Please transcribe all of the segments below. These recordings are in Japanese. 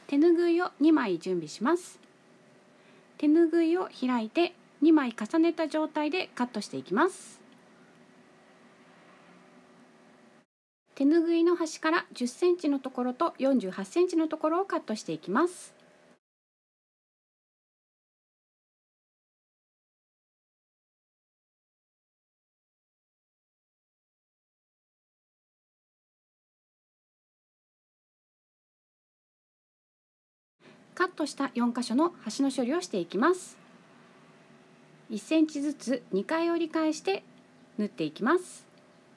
手ぬぐいを2枚準備します。手ぬぐいを開いて2枚重ねた状態でカットしていきます。手ぬぐいの端から10センチのところと48センチのところをカットしていきます。カットした4箇所の端の処理をしていきます。1センチずつ2回折り返して縫っていきます。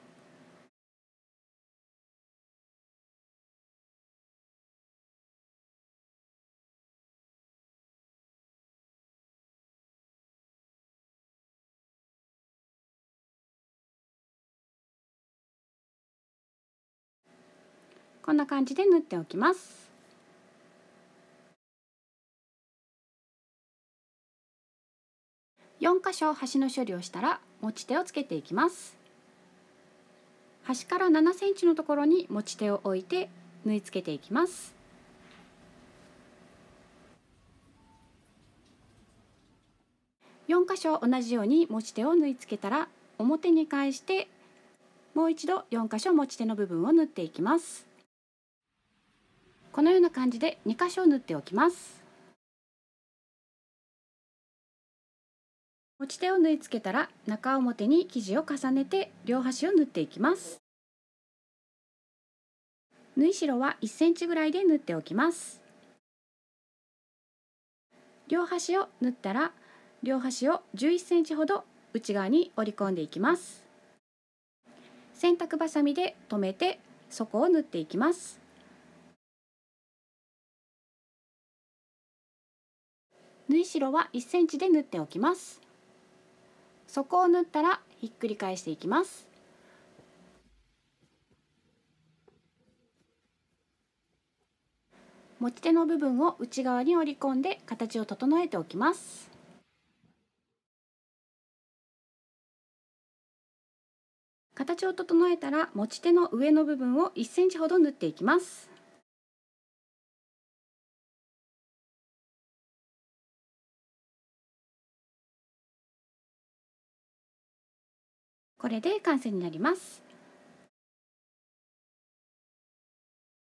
こんな感じで縫っておきます。4箇所端の処理をしたら持ち手をつけていきます。端から7センチのところに持ち手を置いて縫い付けていきます。4箇所同じように持ち手を縫い付けたら表に返してもう一度4箇所持ち手の部分を縫っていきます。このような感じで2箇所縫っておきます。持ち手を縫い付けたら中表に生地を重ねて両端を縫っていきます。縫い代は1センチぐらいで縫っておきます。両端を縫ったら両端を11センチほど内側に折り込んでいきます。洗濯バサミで留めて底を縫っていきます。縫い代は1センチで縫っておきます。底を縫ったらひっくり返していきます。持ち手の部分を内側に折り込んで形を整えておきます。形を整えたら持ち手の上の部分を1センチほど縫っていきます。これで完成になります。